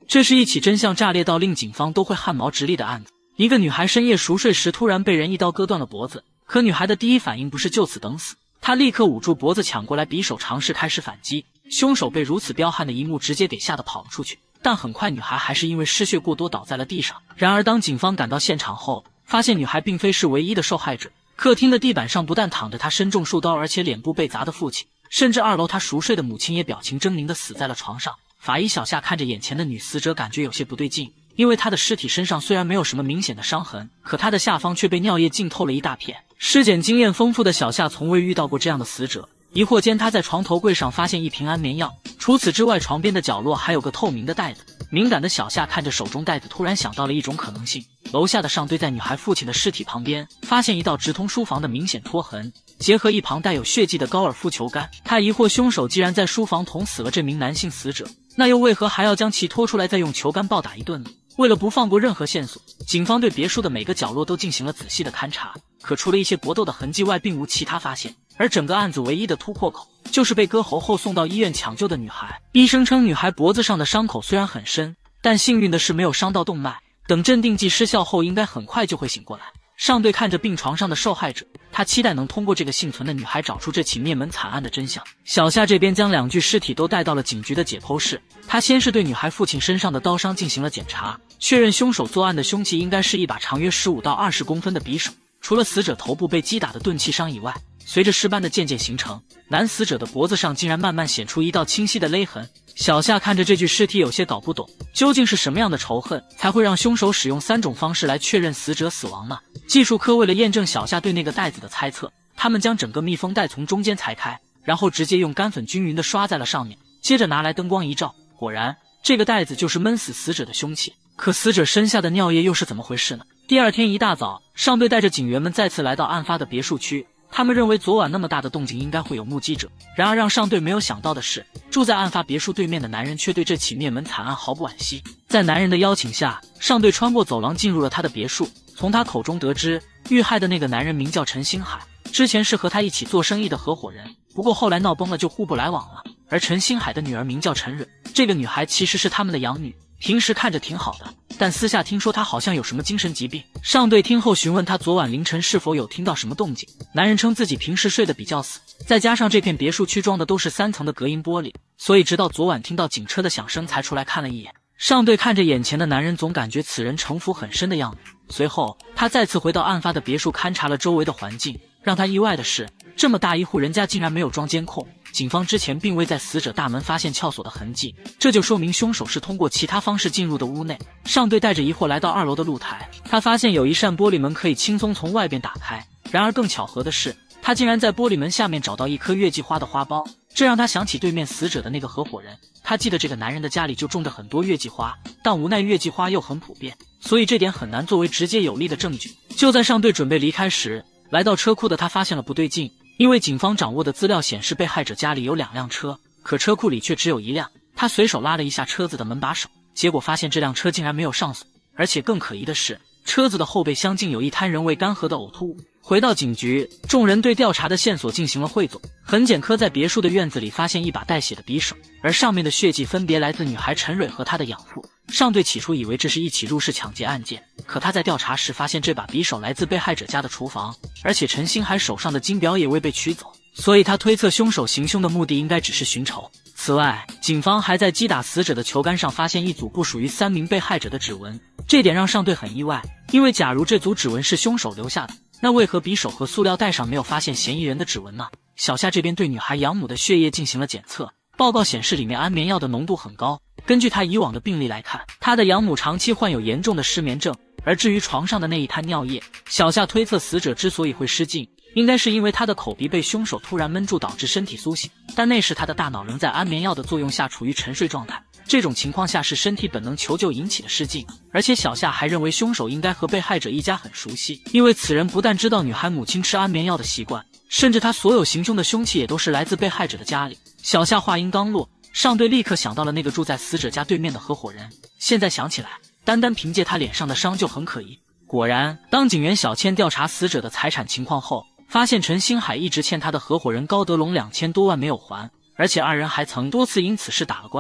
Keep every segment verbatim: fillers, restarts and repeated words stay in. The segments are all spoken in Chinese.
这是一起真相炸裂到令警方都会汗毛直立的案子。一个女孩深夜熟睡时突然被人一刀割断了脖子，可女孩的第一反应不是就此等死，她立刻捂住脖子抢过来匕首尝试开始反击。凶手被如此彪悍的一幕直接给吓得跑了出去，但很快女孩还是因为失血过多倒在了地上。然而当警方赶到现场后，发现女孩并非是唯一的受害者。客厅的地板上不但躺着她身中数刀而且脸部被砸的父亲，甚至二楼她熟睡的母亲也表情狰狞地死在了床上。法医小夏看着眼前的女死者感觉有些不对劲，因为她的尸体身上虽然没有什么明显的伤痕，可她的下方却被尿液浸透了一大片。尸检经验丰富的小夏从未遇到过这样的死者，疑惑间她在床头柜上发现一瓶安眠药，除此之外床边的角落还有个透明的袋子。敏感的小夏看着手中袋子，突然想到了一种可能性。楼下的上堆在女孩父亲的尸体旁边发现一道直通书房的明显拖痕，结合一旁带有血迹的高尔夫球杆，他疑惑凶手既然在书房捅死了这名男性死者，那又为何还要将其拖出来再用球杆暴打一顿呢？为了不放过任何线索，警方对别墅的每个角落都进行了仔细的勘查，可除了一些搏斗的痕迹外并无其他发现。而整个案子唯一的突破口就是被割喉后送到医院抢救的女孩。医生称女孩脖子上的伤口虽然很深，但幸运的是没有伤到动脉，等镇定剂失效后应该很快就会醒过来。上队看着病床上的受害者，他期待能通过这个幸存的女孩找出这起灭门惨案的真相。小夏这边将两具尸体都带到了警局的解剖室，他先是对女孩父亲身上的刀伤进行了检查，确认凶手作案的凶器应该是一把长约十五到二十公分的匕首。除了死者头部被击打的钝器伤以外，随着尸斑的渐渐形成，男死者的脖子上竟然慢慢显出一道清晰的勒痕。小夏看着这具尸体有些搞不懂，究竟是什么样的仇恨才会让凶手使用三种方式来确认死者死亡呢？技术科为了验证小夏对那个袋子的猜测，他们将整个密封袋从中间裁开，然后直接用干粉均匀地刷在了上面，接着拿来灯光一照，果然这个袋子就是闷死死者的凶器。可死者身下的尿液又是怎么回事呢？第二天一大早，上队带着警员们再次来到案发的别墅区，他们认为昨晚那么大的动静应该会有目击者。然而让上队没有想到的是，住在案发别墅对面的男人却对这起灭门惨案毫不惋惜。在男人的邀请下，上队穿过走廊进入了他的别墅，从他口中得知，遇害的那个男人名叫陈星海，之前是和他一起做生意的合伙人，不过后来闹崩了就互不来往了。而陈星海的女儿名叫陈蕊，这个女孩其实是他们的养女，平时看着挺好的，但私下听说她好像有什么精神疾病。上队听后询问他昨晚凌晨是否有听到什么动静，男人称自己平时睡得比较死，再加上这片别墅区装的都是三层的隔音玻璃，所以直到昨晚听到警车的响声才出来看了一眼。上队看着眼前的男人，总感觉此人城府很深的样子。随后他再次回到案发的别墅，勘察了周围的环境。让他意外的是，这么大一户人家竟然没有装监控，警方之前并未在死者大门发现撬锁的痕迹，这就说明凶手是通过其他方式进入的屋内。上队带着疑惑来到二楼的露台，他发现有一扇玻璃门可以轻松从外边打开，然而更巧合的是，他竟然在玻璃门下面找到一颗月季花的花苞，这让他想起对面死者的那个合伙人。他记得这个男人的家里就种着很多月季花，但无奈月季花又很普遍，所以这点很难作为直接有力的证据。就在上队准备离开时，来到车库的他发现了不对劲，因为警方掌握的资料显示被害者家里有两辆车，可车库里却只有一辆。他随手拉了一下车子的门把手，结果发现这辆车竟然没有上锁，而且更可疑的是，车子的后备箱竟有一滩仍未干涸的呕吐物。回到警局，众人对调查的线索进行了汇总。痕检科在别墅的院子里发现一把带血的匕首，而上面的血迹分别来自女孩陈蕊和她的养父。上队起初以为这是一起入室抢劫案件，可他在调查时发现这把匕首来自被害者家的厨房，而且陈星海手上的金表也未被取走，所以他推测凶手行凶的目的应该只是寻仇。此外，警方还在击打死者的球杆上发现一组不属于三名被害者的指纹，这点让上队很意外，因为假如这组指纹是凶手留下的，那为何匕首和塑料袋上没有发现嫌疑人的指纹呢？小夏这边对女孩养母的血液进行了检测，报告显示里面安眠药的浓度很高。根据她以往的病例来看，她的养母长期患有严重的失眠症。而至于床上的那一滩尿液，小夏推测死者之所以会失禁，应该是因为他的口鼻被凶手突然闷住导致身体苏醒，但那时他的大脑仍在安眠药的作用下处于沉睡状态，这种情况下是身体本能求救引起的失禁。而且小夏还认为凶手应该和被害者一家很熟悉，因为此人不但知道女孩母亲吃安眠药的习惯，甚至他所有行凶的凶器也都是来自被害者的家里。小夏话音刚落，上队立刻想到了那个住在死者家对面的合伙人，现在想起来，单单凭借他脸上的伤就很可疑。果然，当警员小千调查死者的财产情况后，发现陈星海一直欠他的合伙人高德龙两千多万没有还，而且二人还曾多次因此事打了官司。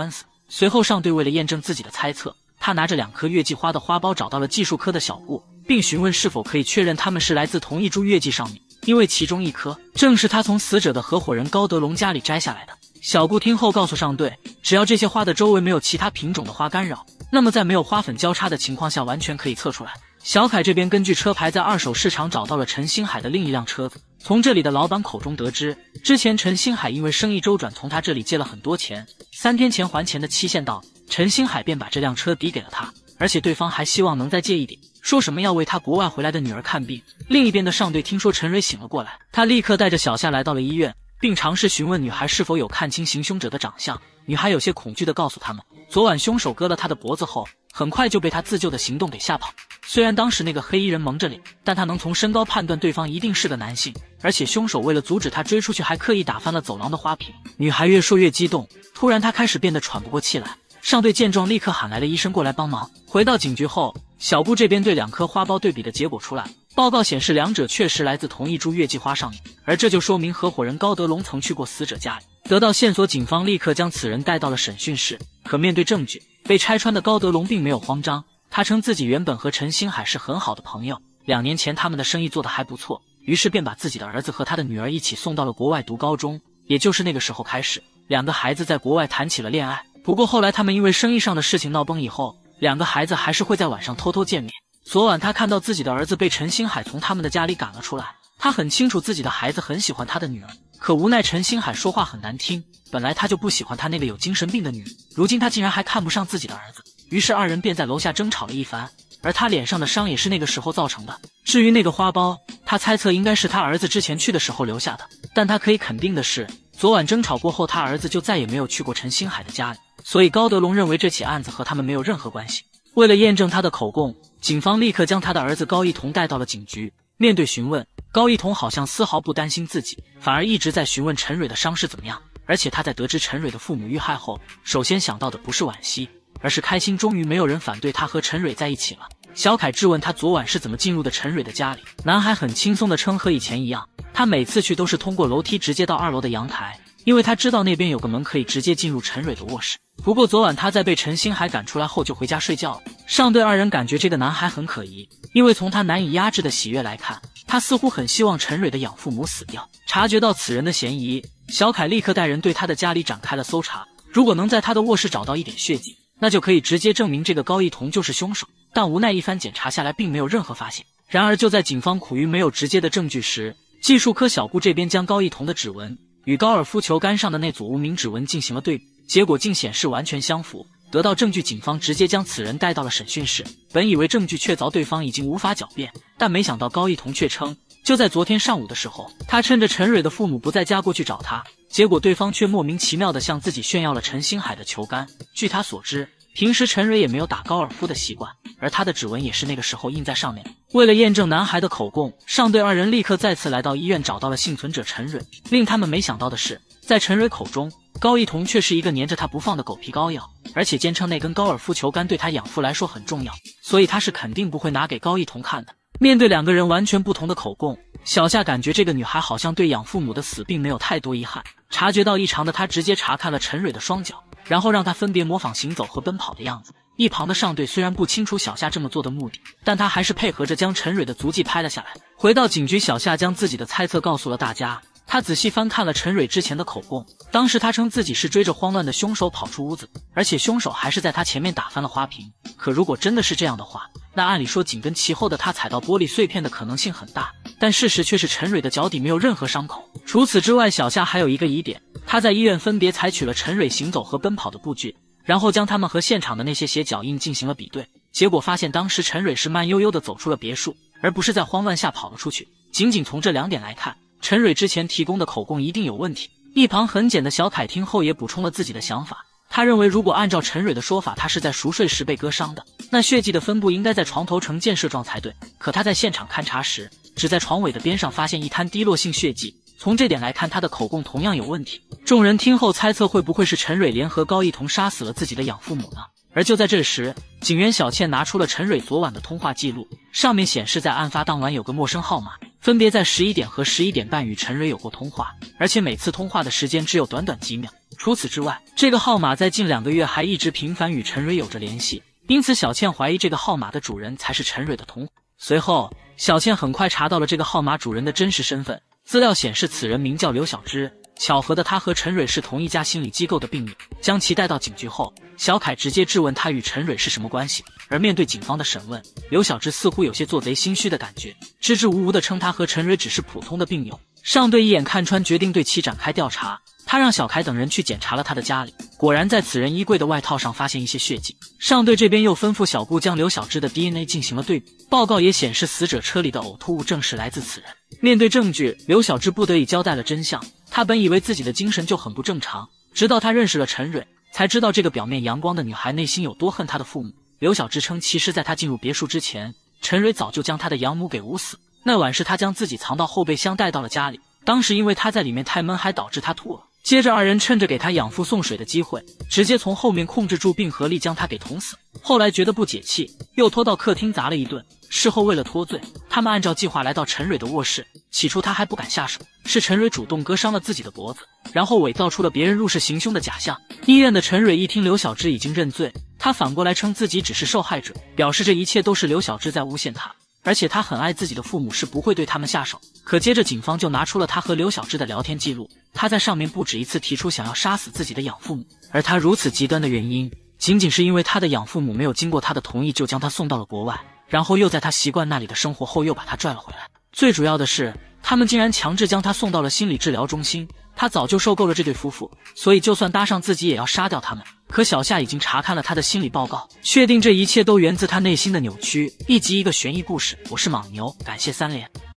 随后上队为了验证自己的猜测，他拿着两颗月季花的花苞找到了技术科的小顾，并询问是否可以确认它们是来自同一株月季上面，因为其中一颗正是他从死者的合伙人高德龙家里摘下来的。小顾听后告诉上队，只要这些花的周围没有其他品种的花干扰，那么在没有花粉交叉的情况下完全可以测出来。小凯这边根据车牌在二手市场找到了陈星海的另一辆车子，从这里的老板口中得知，之前陈星海因为生意周转从他这里借了很多钱，三天前还钱的期限到，陈星海便把这辆车抵给了他，而且对方还希望能再借一点，说什么要为他国外回来的女儿看病。另一边的上队听说陈蕊醒了过来，他立刻带着小夏来到了医院，并尝试询问女孩是否有看清行凶者的长相。女孩有些恐惧地告诉他们，昨晚凶手割了他的脖子后，很快就被他自救的行动给吓跑。虽然当时那个黑衣人蒙着脸，但他能从身高判断对方一定是个男性，而且凶手为了阻止他追出去，还刻意打翻了走廊的花瓶。女孩越说越激动，突然她开始变得喘不过气来。上队见状立刻喊来了医生过来帮忙。回到警局后，小顾这边对两颗花苞对比的结果出来，报告显示两者确实来自同一株月季花上面，而这就说明合伙人高德龙曾去过死者家里。得到线索，警方立刻将此人带到了审讯室。可面对证据被拆穿的高德龙并没有慌张，他称自己原本和陈星海是很好的朋友，两年前他们的生意做得还不错，于是便把自己的儿子和他的女儿一起送到了国外读高中。也就是那个时候开始，两个孩子在国外谈起了恋爱。不过后来他们因为生意上的事情闹崩以后，两个孩子还是会在晚上偷偷见面。昨晚他看到自己的儿子被陈星海从他们的家里赶了出来，他很清楚自己的孩子很喜欢他的女儿，可无奈陈星海说话很难听，本来他就不喜欢他那个有精神病的女人，如今他竟然还看不上自己的儿子，于是二人便在楼下争吵了一番，而他脸上的伤也是那个时候造成的。至于那个花苞，他猜测应该是他儿子之前去的时候留下的，但他可以肯定的是，昨晚争吵过后，他儿子就再也没有去过陈星海的家里，所以高德龙认为这起案子和他们没有任何关系。为了验证他的口供，警方立刻将他的儿子高一彤带到了警局。面对询问，高一彤好像丝毫不担心自己，反而一直在询问陈蕊的伤势怎么样。而且他在得知陈蕊的父母遇害后，首先想到的不是惋惜，而是开心，终于没有人反对他和陈蕊在一起了。小凯质问他昨晚是怎么进入的陈蕊的家里，男孩很轻松地称和以前一样，他每次去都是通过楼梯直接到二楼的阳台，因为他知道那边有个门可以直接进入陈蕊的卧室。不过昨晚他在被陈星海赶出来后就回家睡觉了。上队二人感觉这个男孩很可疑，因为从他难以压制的喜悦来看，他似乎很希望陈蕊的养父母死掉。察觉到此人的嫌疑，小凯立刻带人对他的家里展开了搜查，如果能在他的卧室找到一点血迹，那就可以直接证明这个高一彤就是凶手。但无奈一番检查下来，并没有任何发现。然而就在警方苦于没有直接的证据时，技术科小顾这边将高一彤的指纹与高尔夫球杆上的那组无名指纹进行了对比，结果竟显示完全相符。得到证据，警方直接将此人带到了审讯室。本以为证据确凿，对方已经无法狡辩，但没想到高一彤却称，就在昨天上午的时候，他趁着陈蕊的父母不在家过去找他，结果对方却莫名其妙地向自己炫耀了陈星海的球杆。据他所知，平时陈蕊也没有打高尔夫的习惯，而他的指纹也是那个时候印在上面。为了验证男孩的口供，上队二人立刻再次来到医院，找到了幸存者陈蕊。令他们没想到的是，在陈蕊口中，高一彤却是一个黏着他不放的狗皮膏药，而且坚称那根高尔夫球杆对他养父来说很重要，所以他是肯定不会拿给高一彤看的。面对两个人完全不同的口供，小夏感觉这个女孩好像对养父母的死并没有太多遗憾。察觉到异常的他直接查看了陈蕊的双脚，然后让他分别模仿行走和奔跑的样子。一旁的上队虽然不清楚小夏这么做的目的，但他还是配合着将陈蕊的足迹拍了下来。回到警局，小夏将自己的猜测告诉了大家。他仔细翻看了陈蕊之前的口供，当时他称自己是追着慌乱的凶手跑出屋子，而且凶手还是在他前面打翻了花瓶。可如果真的是这样的话，那按理说紧跟其后的他踩到玻璃碎片的可能性很大，但事实却是陈蕊的脚底没有任何伤口。除此之外，小夏还有一个疑点，他在医院分别采取了陈蕊行走和奔跑的步距，然后将他们和现场的那些鞋脚印进行了比对，结果发现当时陈蕊是慢悠悠地走出了别墅，而不是在慌乱下跑了出去。仅仅从这两点来看，陈蕊之前提供的口供一定有问题。一旁很简的小凯听后也补充了自己的想法，他认为如果按照陈蕊的说法，他是在熟睡时被割伤的，那血迹的分布应该在床头呈溅射状才对。可他在现场勘查时，只在床尾的边上发现一滩滴落性血迹，从这点来看，他的口供同样有问题。众人听后猜测，会不会是陈蕊联合高一彤杀死了自己的养父母呢？而就在这时，警员小倩拿出了陈蕊昨晚的通话记录，上面显示在案发当晚有个陌生号码，分别在十一点和十一点半与陈蕊有过通话，而且每次通话的时间只有短短几秒。 除此之外，这个号码在近两个月还一直频繁与陈蕊有着联系，因此小倩怀疑这个号码的主人才是陈蕊的同伙。随后，小倩很快查到了这个号码主人的真实身份，资料显示此人名叫刘小芝。巧合的，他和陈蕊是同一家心理机构的病友。将其带到警局后，小凯直接质问他与陈蕊是什么关系。而面对警方的审问，刘小芝似乎有些做贼心虚的感觉，支支吾吾地称他和陈蕊只是普通的病友。上队一眼看穿，决定对其展开调查。他让小凯等人去检查了他的家里，果然在此人衣柜的外套上发现一些血迹。上队这边又吩咐小顾将刘小芝的 D N A 进行了对比，报告也显示死者车里的呕吐物正是来自此人。面对证据，刘小芝不得已交代了真相。他本以为自己的精神就很不正常，直到他认识了陈蕊，才知道这个表面阳光的女孩内心有多恨她的父母。刘小芝称，其实在她进入别墅之前，陈蕊早就将她的养母给捂死。那晚是她将自己藏到后备箱带到了家里，当时因为她在里面太闷，还导致她吐了。接着二人趁着给她养父送水的机会，直接从后面控制住并合力将她给捅死。后来觉得不解气，又拖到客厅砸了一顿。事后为了脱罪，他们按照计划来到陈蕊的卧室。起初他还不敢下手，是陈蕊主动割伤了自己的脖子，然后伪造出了别人入室行凶的假象。医院的陈蕊一听刘小芝已经认罪，他反过来称自己只是受害者，表示这一切都是刘小芝在诬陷他，而且他很爱自己的父母，是不会对他们下手。可接着警方就拿出了他和刘小芝的聊天记录，他在上面不止一次提出想要杀死自己的养父母，而他如此极端的原因，仅仅是因为他的养父母没有经过他的同意就将他送到了国外，然后又在他习惯那里的生活后又把他拽了回来。最主要的是，他们竟然强制将他送到了心理治疗中心。他早就受够了这对夫妇，所以就算搭上自己也要杀掉他们。可小夏已经查看了他的心理报告，确定这一切都源自他内心的扭曲。一集一个悬疑故事，我是莽牛，感谢三连。